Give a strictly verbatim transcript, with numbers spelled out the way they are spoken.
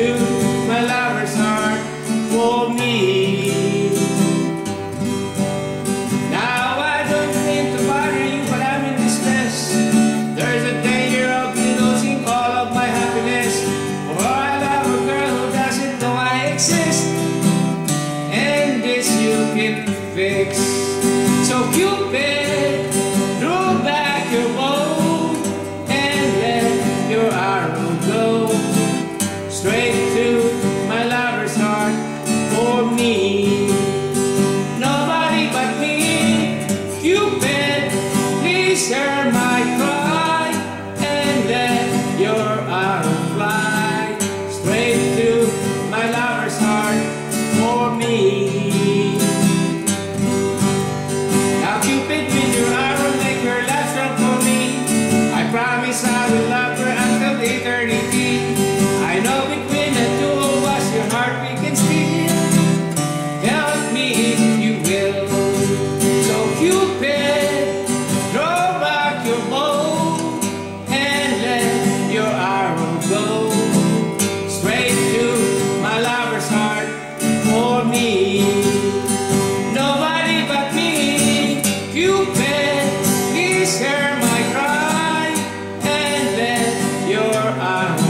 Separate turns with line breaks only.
to my lover's heart for me. Now I don't mean to bother you, but I'm in distress. There's a danger of you losing all of my happiness, for I love a girl who doesn't know I exist, and this you can fix. So Cupid, throw back your bow and let your arrow go straight to my lover's heart for me. Nobody but me. Cupid, please hear my cry and let your arrow fly straight to my lover's heart for me. Cupid, with your arrow, make her last run for me. I promise I will love her until eternity. I know between the two of us, your heart we can steal. Help me if you will. So Cupid, throw back your bow and let your arrow go straight to my lover's heart for me. Nobody but me. Cupid, please hear my cry and let your arms